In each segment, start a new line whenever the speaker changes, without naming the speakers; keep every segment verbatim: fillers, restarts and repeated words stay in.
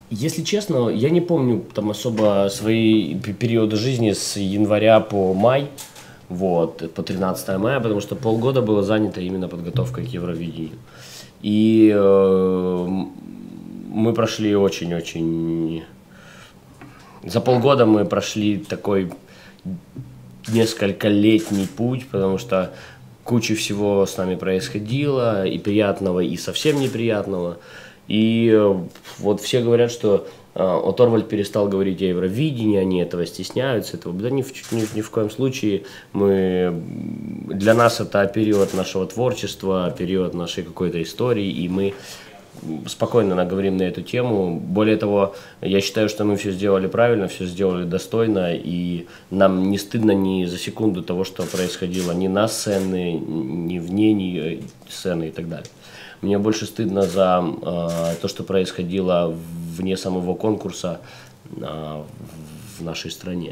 Если честно, я не помню там особо свои пе- периоды жизни с января по май, вот, по тринадцатое мая, потому что полгода было занято именно подготовкой к Евровидению. И э, мы прошли очень-очень... За полгода мы прошли такой несколько летний путь, потому что куча всего с нами происходило, и приятного, и совсем неприятного. И э, вот все говорят, что э, о Торвальд перестал говорить о Евровидении, они этого стесняются, этого. Да ни в, ни, ни в коем случае. Мы, для нас это период нашего творчества, период нашей какой-то истории, и мы спокойно наговорим на эту тему. Более того, я считаю, что мы все сделали правильно, все сделали достойно, и нам не стыдно ни за секунду того, что происходило ни на сцене, ни вне ни сцены и так далее. Мне больше стыдно за э, то, что происходило вне самого конкурса э, в нашей стране.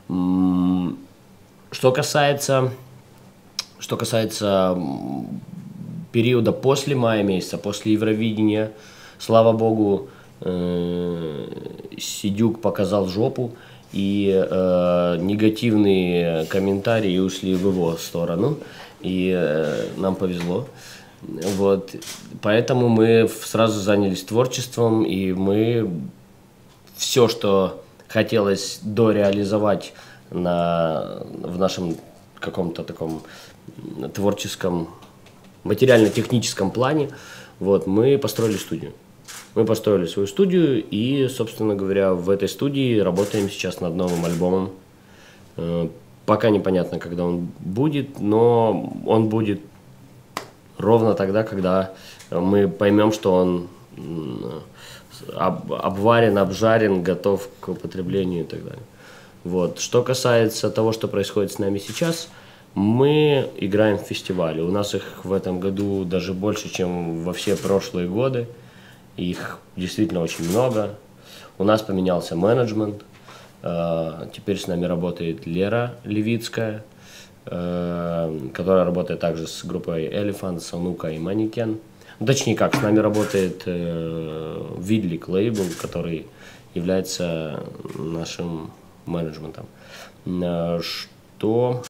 Что касается, что касается периода после мая месяца, после Евровидения, слава богу, э, Сидюк показал жопу, и э, негативные комментарии ушли в его сторону, и э, нам повезло. Вот, поэтому мы сразу занялись творчеством, и мы все, что хотелось дореализовать на, в нашем каком-то таком творческом, материально-техническом плане, вот, мы построили студию. Мы построили свою студию и, собственно говоря, в этой студии работаем сейчас над новым альбомом. Пока непонятно, когда он будет, но он будет ровно тогда, когда мы поймем, что он обварен, обжарен, готов к употреблению и так далее. Вот. Что касается того, что происходит с нами сейчас, мы играем в фестивале. У нас их в этом году даже больше, чем во все прошлые годы. Их действительно очень много. У нас поменялся менеджмент. Теперь с нами работает Лера Левицкая, которая работает также с группой Elephant, Санука и Манекен. Точнее как, с нами работает Видлик лейбл, который является нашим менеджментом. Что